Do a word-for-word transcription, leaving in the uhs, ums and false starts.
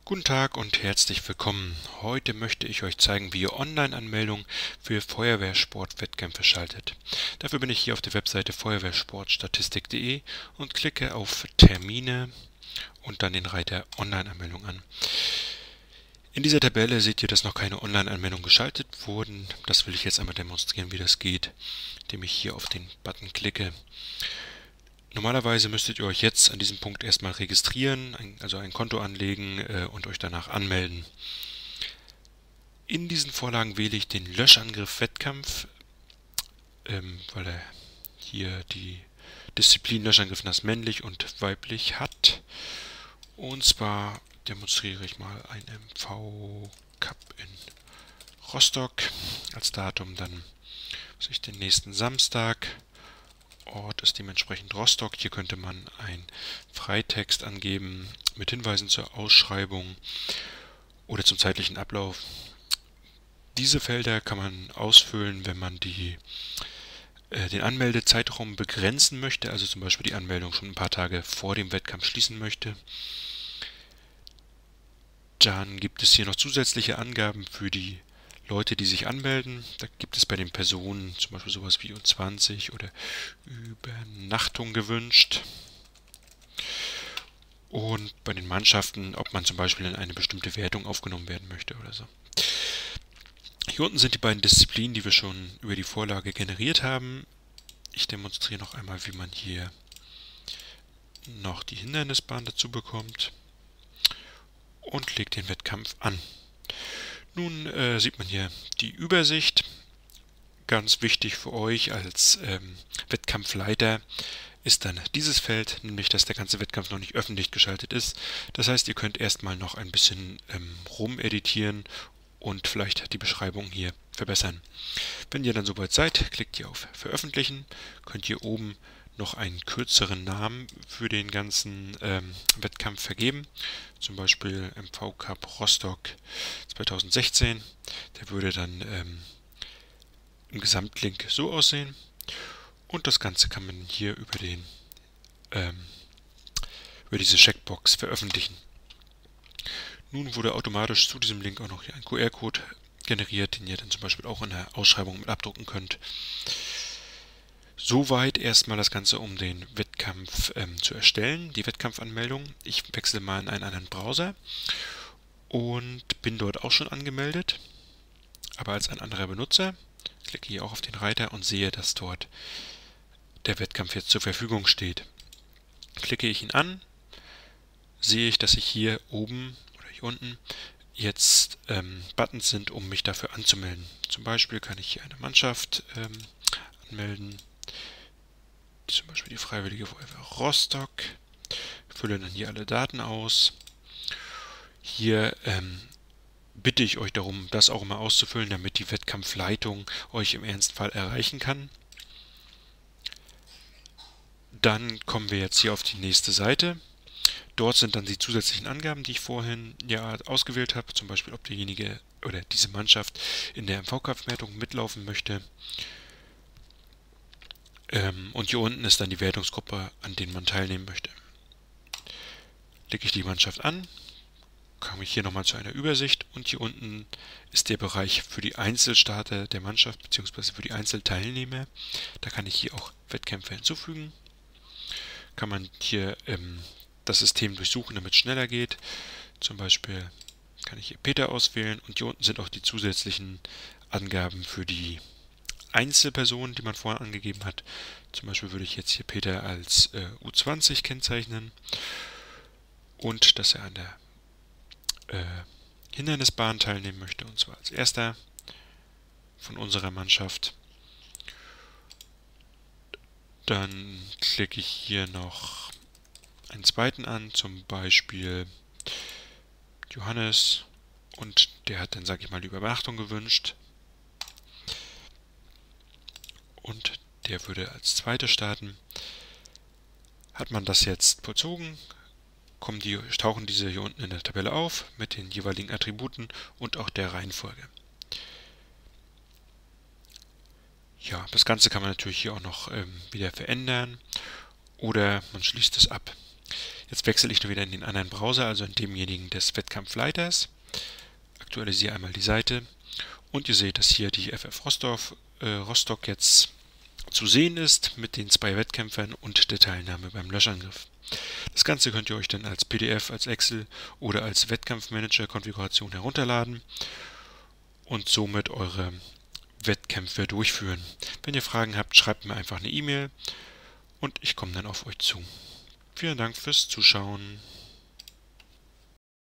Guten Tag und herzlich willkommen. Heute möchte ich euch zeigen, wie ihr Online-Anmeldungen für Feuerwehrsport-Wettkämpfe schaltet. Dafür bin ich hier auf der Webseite feuerwehrsportstatistik punkt de und klicke auf Termine und dann den Reiter Online-Anmeldung an. In dieser Tabelle seht ihr, dass noch keine Online-Anmeldungen geschaltet wurden. Das will ich jetzt einmal demonstrieren, wie das geht, indem ich hier auf den Button klicke. Normalerweise müsstet ihr euch jetzt an diesem Punkt erstmal registrieren, also ein Konto anlegen äh, und euch danach anmelden. In diesen Vorlagen wähle ich den Löschangriff Wettkampf, ähm, weil er hier die Disziplin Löschangriff nass männlich und weiblich hat. Und zwar demonstriere ich mal ein M V-Cup in Rostock als Datum, dann was ich, den nächsten Samstag. Ort ist dementsprechend Rostock. Hier könnte man einen Freitext angeben mit Hinweisen zur Ausschreibung oder zum zeitlichen Ablauf. Diese Felder kann man ausfüllen, wenn man die, äh, den Anmeldezeitraum begrenzen möchte, also zum Beispiel die Anmeldung schon ein paar Tage vor dem Wettkampf schließen möchte. Dann gibt es hier noch zusätzliche Angaben für die Leute, die sich anmelden. Da gibt es bei den Personen zum Beispiel sowas wie U zwanzig oder Übernachtung gewünscht. Und bei den Mannschaften, ob man zum Beispiel in eine bestimmte Wertung aufgenommen werden möchte oder so. Hier unten sind die beiden Disziplinen, die wir schon über die Vorlage generiert haben. Ich demonstriere noch einmal, wie man hier noch die Hindernisbahn dazu bekommt und lege den Wettkampf an. Nun äh, sieht man hier die Übersicht. Ganz wichtig für euch als ähm, Wettkampfleiter ist dann dieses Feld, nämlich dass der ganze Wettkampf noch nicht öffentlich geschaltet ist. Das heißt, ihr könnt erstmal noch ein bisschen ähm, rumeditieren und vielleicht die Beschreibung hier verbessern. Wenn ihr dann soweit seid, klickt ihr auf Veröffentlichen, könnt ihr oben noch einen kürzeren Namen für den ganzen ähm, Wettkampf vergeben, zum Beispiel M V-Cup Rostock zweitausendsechzehn. Der würde dann ähm, im Gesamtlink so aussehen und das Ganze kann man hier über, den, ähm, über diese Checkbox veröffentlichen. Nun wurde automatisch zu diesem Link auch noch hier ein Q R-Code generiert, den ihr dann zum Beispiel auch in der Ausschreibung mit abdrucken könnt. Soweit erstmal das Ganze, um den Wettkampf ähm, zu erstellen, die Wettkampfanmeldung. Ich wechsle mal in einen anderen Browser und bin dort auch schon angemeldet, aber als ein anderer Benutzer. Klicke hier auch auf den Reiter und sehe, dass dort der Wettkampf jetzt zur Verfügung steht. Klicke ich ihn an, sehe ich, dass ich hier oben oder hier unten jetzt ähm, Buttons sind, um mich dafür anzumelden. Zum Beispiel kann ich hier eine Mannschaft ähm, anmelden. Zum Beispiel die Freiwillige Feuerwehr Rostock. Fülle dann hier alle Daten aus. Hier ähm, bitte ich euch darum, das auch immer auszufüllen, damit die Wettkampfleitung euch im Ernstfall erreichen kann. Dann kommen wir jetzt hier auf die nächste Seite. Dort sind dann die zusätzlichen Angaben, die ich vorhin ja ausgewählt habe, zum Beispiel ob derjenige oder diese Mannschaft in der M V-Cup-Wertung mitlaufen möchte. Ähm, und hier unten ist dann die Wertungsgruppe, an denen man teilnehmen möchte. Klicke ich die Mannschaft an, komme ich hier nochmal zu einer Übersicht und hier unten ist der Bereich für die Einzelstarter der Mannschaft bzw. für die Einzelteilnehmer. Da kann ich hier auch Wettkämpfe hinzufügen. Kann man hier ähm, das System durchsuchen, damit es schneller geht. Zum Beispiel kann ich hier Peter auswählen und hier unten sind auch die zusätzlichen Angaben für die Einzelpersonen, die man vorher angegeben hat. Zum Beispiel würde ich jetzt hier Peter als äh, U zwanzig kennzeichnen und dass er an der äh, Hindernisbahn teilnehmen möchte, und zwar als erster von unserer Mannschaft. Dann klicke ich hier noch einen zweiten an, zum Beispiel Johannes, und der hat dann, sage ich mal, die Übernachtung gewünscht. Und der würde als Zweiter starten. Hat man das jetzt vollzogen, kommen die, tauchen diese hier unten in der Tabelle auf mit den jeweiligen Attributen und auch der Reihenfolge. Ja, das Ganze kann man natürlich hier auch noch ähm, wieder verändern oder man schließt es ab. Jetzt wechsle ich wieder in den anderen Browser, also in demjenigen des Wettkampfleiters. Aktualisiere einmal die Seite und ihr seht, dass hier die F F Rostock, äh, Rostock jetzt zu sehen ist mit den zwei Wettkämpfern und der Teilnahme beim Löschangriff. Das Ganze könnt ihr euch dann als P D F, als Excel oder als Wettkampfmanager-Konfiguration herunterladen und somit eure Wettkämpfe durchführen. Wenn ihr Fragen habt, schreibt mir einfach eine E-Mail und ich komme dann auf euch zu. Vielen Dank fürs Zuschauen.